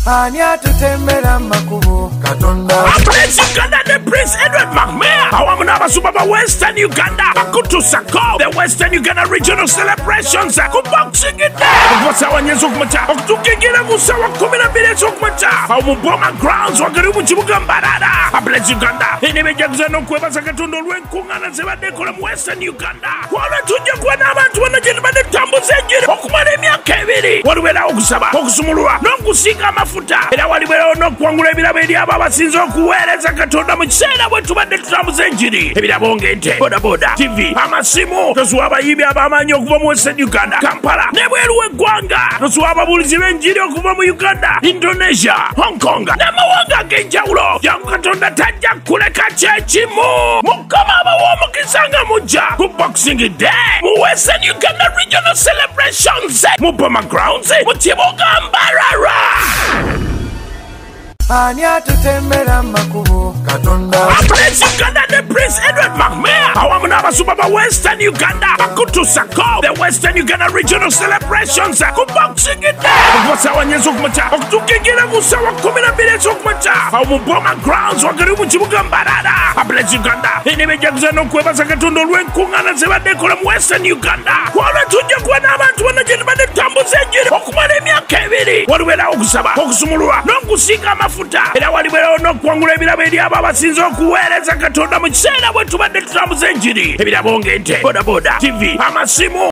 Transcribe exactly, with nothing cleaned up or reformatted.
Anya tutembera makubo katonda Ablaze Uganda the Prince Edward Macmea awamu n'abasumba ba Western Uganda bakutusako the Western Uganda regional celebrations ku Boxing Day kuva sawa nyezo kumacha okutukigira ku sawa kumi na mbiri ez'okumacha awo mu Boma Grounds wakati mu kibuga Mbarara. Ablaze Uganda enebejaguza n'okwebaza Katonda olw'enkuŋŋaana ze badde ekola mu Western Uganda kwolwo tujja kuba n'abantu bonna gye badde tutambuza enjiri okumala emyaka ebiri waliwo okusaba okusumululwa n'okusiiga amafuta era waliwo n'okuwangula ebirabo eri abo abasinze okuweereza Katonda mu kiseera bwe tubadde tutambuza enjiri ebirabo ng'ente bodaboda T V amasimu tosuwa abayimbi ab'amaanyi okuva mu Western Uganda Kampala n'ebweru w'eggwanga tosuwa ababuulizi b'enjiri okuva mu Uganda Indonesia Hong Kong n'amawanga ag'enjawulo jangu Katonda tajja kuleka kyekimu mukama abawa omukisa nga mujja ku Boxing Day mu Western Uganda regional celebrations mu Boma Grounds mu kibuga Mbarara. Anya tutembera makubo katonda Ablaze Uganda the Prince Edward Macmea awamu n'abasumba ba Western Uganda bakutusako the Western Uganda regional celebrations ku Boxing Day kuva sawa nyezo kumacha okutukigira ku sawa kumi na mbiri ez'okumacha awo mu Boma Grounds wakati mu kibuga Mbarara. Ablaze Uganda enebejaguza n'okwebaza Katonda olw'enkuŋŋaana ze badde ekola mu Western Uganda kwolwo tujja kuba n'abantu bonna gye badde tutambuza enjiri okumala emyaka ebiri waliwo okusaba okusumululwa n'okusiiga amafuta era waliwo n'okuwangula ebirabo eri abo abasinze okuweereza Katonda mu kiseera bwe tubadde tutambuza enjiri ebirabo ng'ente bodaboda T V amasimu